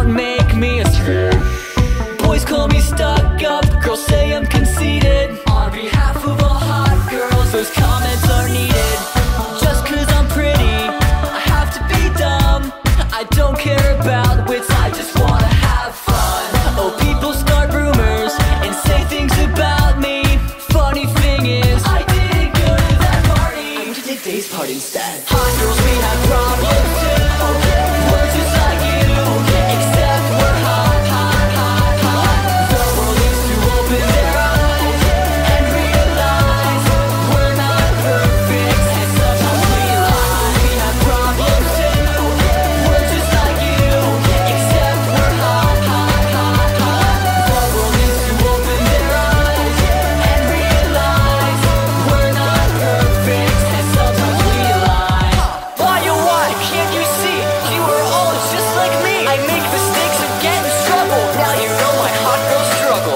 make me a boys call me stuck up, girls say I'm conceited. On behalf of all hot girls, those comments are needed. Just cause I'm pretty, I have to be dumb. I don't care about wits, I just wanna have fun. Oh, people start rumors and say things about me. Funny thing is, I didn't go to that party. I went to today's party instead. Hot girls, we have problems too. We're just like you, except we're hot, hot, hot, hot. The world needs to open their eyes and realize we're not perfect, and sometimes we lie. We have problems too. We're just like you, except we're hot, hot, hot, hot. The world needs to open their eyes and realize we're not perfect, and sometimes we lie. Why, oh why, can't you see? You are all just like me. I make mistakes and get in trouble. Now you know my hot girl struggle.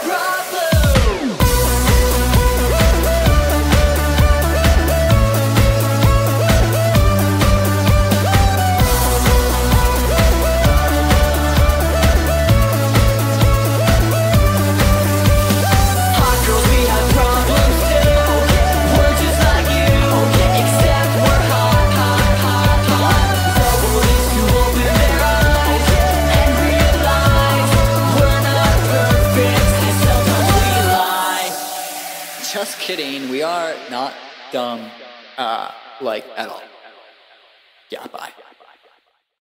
Hot girls, we have problems too. We're just like you, except we're hot, hot, hot, hot. The world needs to open their eyes and realize we're not perfect, and sometimes we lie. Just kidding, we are not dumb, like, at all. Yeah, bye.